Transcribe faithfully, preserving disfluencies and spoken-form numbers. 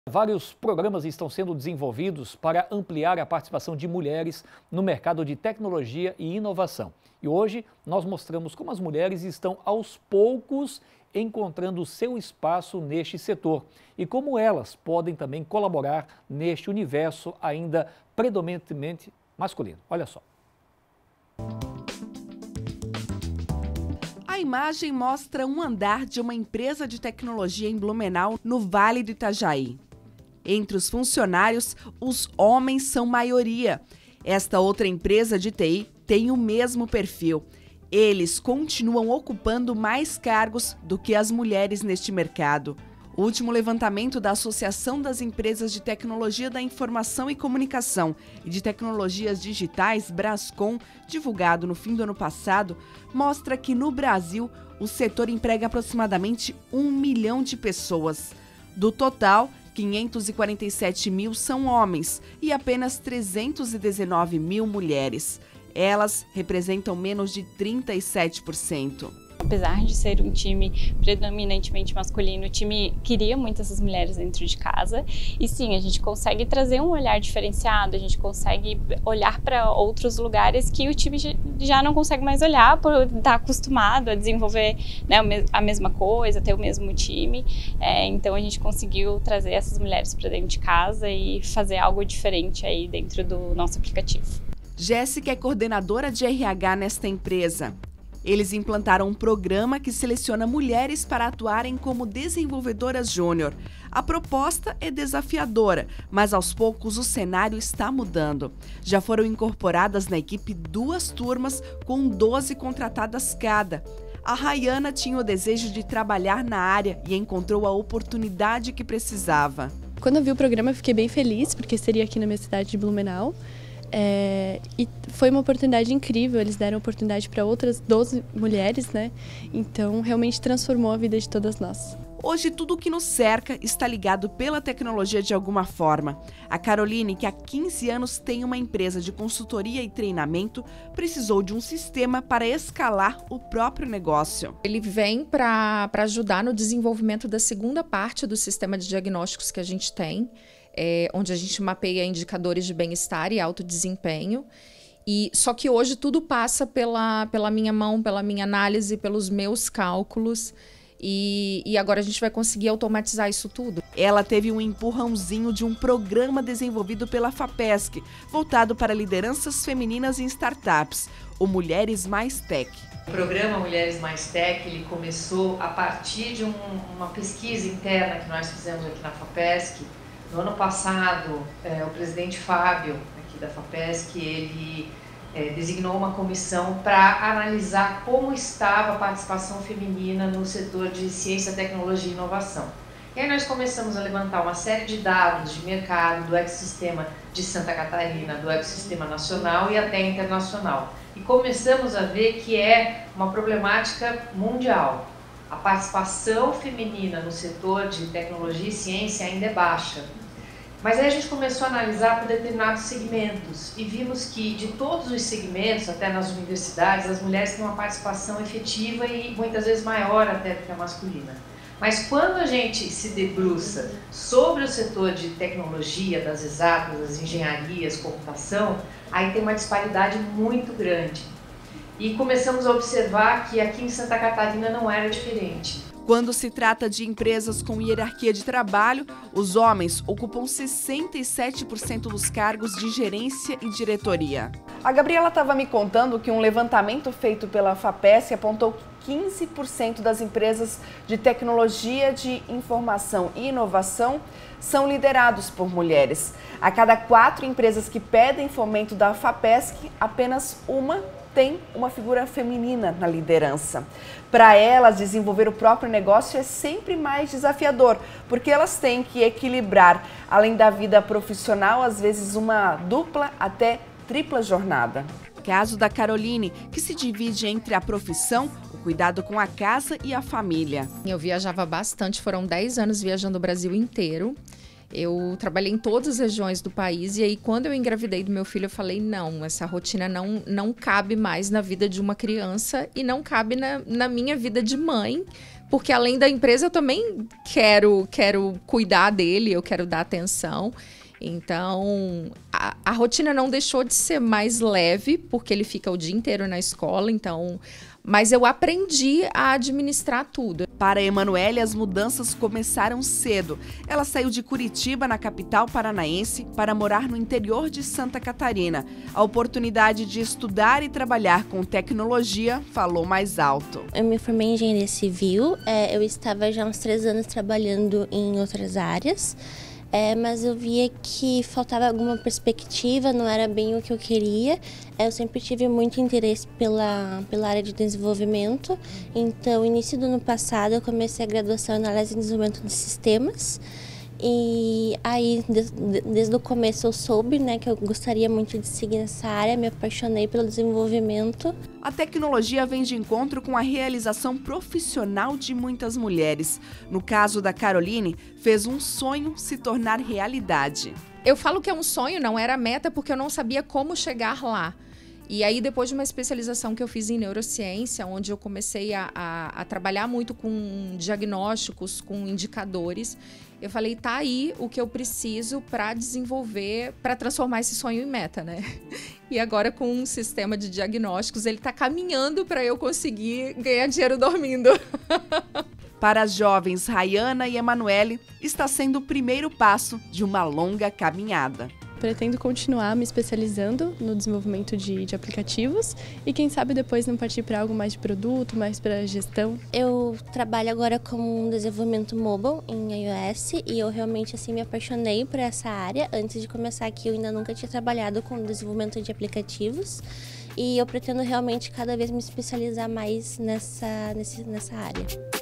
Vários programas estão sendo desenvolvidos para ampliar a participação de mulheres no mercado de tecnologia e inovação. E hoje nós mostramos como as mulheres estão aos poucos encontrando seu espaço neste setor e como elas podem também colaborar neste universo ainda predominantemente masculino. Olha só. A imagem mostra um andar de uma empresa de tecnologia em Blumenau, no Vale do Itajaí. Entre os funcionários, os homens são maioria. Esta outra empresa de T I tem o mesmo perfil. Eles continuam ocupando mais cargos do que as mulheres neste mercado. O último levantamento da Associação das Empresas de Tecnologia da Informação e Comunicação e de Tecnologias Digitais, Brascom, divulgado no fim do ano passado, mostra que no Brasil o setor emprega aproximadamente um milhão de pessoas. Do total, quinhentos e quarenta e sete mil são homens e apenas trezentos e dezenove mil mulheres. Elas representam menos de trinta e sete por cento. Apesar de ser um time predominantemente masculino, o time queria muito essas mulheres dentro de casa. E sim, a gente consegue trazer um olhar diferenciado, a gente consegue olhar para outros lugares que o time já não consegue mais olhar por estar acostumado a desenvolver, né, a mesma coisa, ter o mesmo time. É, então a gente conseguiu trazer essas mulheres para dentro de casa e fazer algo diferente aí dentro do nosso aplicativo. Jéssica é coordenadora de R H nesta empresa. Eles implantaram um programa que seleciona mulheres para atuarem como desenvolvedoras júnior. A proposta é desafiadora, mas aos poucos o cenário está mudando. Já foram incorporadas na equipe duas turmas com doze contratadas cada. A Rayana tinha o desejo de trabalhar na área e encontrou a oportunidade que precisava. Quando eu vi o programa, eu fiquei bem feliz, porque seria aqui na minha cidade de Blumenau. É, e foi uma oportunidade incrível, eles deram oportunidade para outras doze mulheres, né? Então realmente transformou a vida de todas nós. Hoje tudo o que nos cerca está ligado pela tecnologia de alguma forma. A Caroline, que há quinze anos tem uma empresa de consultoria e treinamento, precisou de um sistema para escalar o próprio negócio. Ele vem para para ajudar no desenvolvimento da segunda parte do sistema de diagnósticos que a gente tem, É, onde a gente mapeia indicadores de bem-estar e alto desempenho. E, só que hoje tudo passa pela, pela minha mão, pela minha análise, pelos meus cálculos. E, e agora a gente vai conseguir automatizar isso tudo. Ela teve um empurrãozinho de um programa desenvolvido pela FAPESC, voltado para lideranças femininas em startups, o Mulheres Mais Tech. O programa Mulheres Mais Tech ele começou a partir de um, uma pesquisa interna que nós fizemos aqui na FAPESC. No ano passado, é, o presidente Fábio, aqui da FAPESC, ele é, designou uma comissão para analisar como estava a participação feminina no setor de ciência, tecnologia e inovação. E aí nós começamos a levantar uma série de dados de mercado do ecossistema de Santa Catarina, do ecossistema nacional e até internacional. E começamos a ver que é uma problemática mundial. A participação feminina no setor de tecnologia e ciência ainda é baixa. Mas aí a gente começou a analisar por determinados segmentos e vimos que de todos os segmentos, até nas universidades, as mulheres têm uma participação efetiva e muitas vezes maior até do que a masculina. Mas quando a gente se debruça sobre o setor de tecnologia, das exatas, das engenharias, computação, aí tem uma disparidade muito grande. E começamos a observar que aqui em Santa Catarina não era diferente. Quando se trata de empresas com hierarquia de trabalho, os homens ocupam sessenta e sete por cento dos cargos de gerência e diretoria. A Gabriela estava me contando que um levantamento feito pela FAPESC apontou que quinze por cento das empresas de tecnologia de informação e inovação são liderados por mulheres. A cada quatro empresas que pedem fomento da FAPESC, apenas uma tem uma figura feminina na liderança. Para elas, desenvolver o próprio negócio é sempre mais desafiador, porque elas têm que equilibrar, além da vida profissional, às vezes uma dupla até tripla jornada. Caso da Caroline, que se divide entre a profissão, o cuidado com a casa e a família. Eu viajava bastante, foram dez anos viajando o Brasil inteiro. Eu trabalhei em todas as regiões do país e aí quando eu engravidei do meu filho eu falei, não, essa rotina não, não cabe mais na vida de uma criança e não cabe na, na minha vida de mãe, porque além da empresa eu também quero, quero cuidar dele, eu quero dar atenção. Então, a, a rotina não deixou de ser mais leve, porque ele fica o dia inteiro na escola, então... Mas eu aprendi a administrar tudo. Para a Emanuele, as mudanças começaram cedo. Ela saiu de Curitiba, na capital paranaense, para morar no interior de Santa Catarina. A oportunidade de estudar e trabalhar com tecnologia falou mais alto. Eu me formei em engenharia civil, é, eu estava já há uns três anos trabalhando em outras áreas. É, mas eu via que faltava alguma perspectiva, não era bem o que eu queria. É, eu sempre tive muito interesse pela, pela área de desenvolvimento. Então, no início do ano passado, eu comecei a graduação em análise e desenvolvimento de sistemas. E aí, desde, desde o começo, eu soube, né, que eu gostaria muito de seguir nessa área, me apaixonei pelo desenvolvimento. A tecnologia vem de encontro com a realização profissional de muitas mulheres. No caso da Caroline, fez um sonho se tornar realidade. Eu falo que é um sonho, não era meta, porque eu não sabia como chegar lá. E aí, depois de uma especialização que eu fiz em neurociência, onde eu comecei a, a, a trabalhar muito com diagnósticos, com indicadores, eu falei, tá aí o que eu preciso para desenvolver, para transformar esse sonho em meta, né? E agora, com um sistema de diagnósticos, ele está caminhando para eu conseguir ganhar dinheiro dormindo. Para as jovens Rayana e Emanuele, está sendo o primeiro passo de uma longa caminhada. Pretendo continuar me especializando no desenvolvimento de, de aplicativos e quem sabe depois não partir para algo mais de produto, mais para gestão. Eu trabalho agora com desenvolvimento mobile em iOS e eu realmente assim me apaixonei por essa área. Antes de começar aqui eu ainda nunca tinha trabalhado com desenvolvimento de aplicativos e eu pretendo realmente cada vez me especializar mais nessa, nesse, nessa área.